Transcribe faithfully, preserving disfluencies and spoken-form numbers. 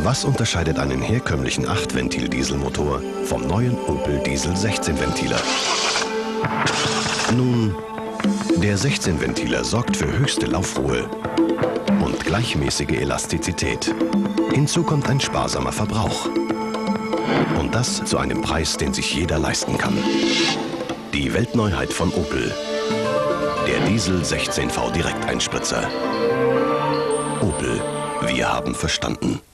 Was unterscheidet einen herkömmlichen acht Ventil Dieselmotor vom neuen Opel Diesel sechzehn Ventiler? Nun, der sechzehn Ventiler sorgt für höchste Laufruhe und gleichmäßige Elastizität. Hinzu kommt ein sparsamer Verbrauch. Und das zu einem Preis, den sich jeder leisten kann. Die Weltneuheit von Opel. Der Diesel sechzehn V Direkteinspritzer. Opel, wir haben verstanden.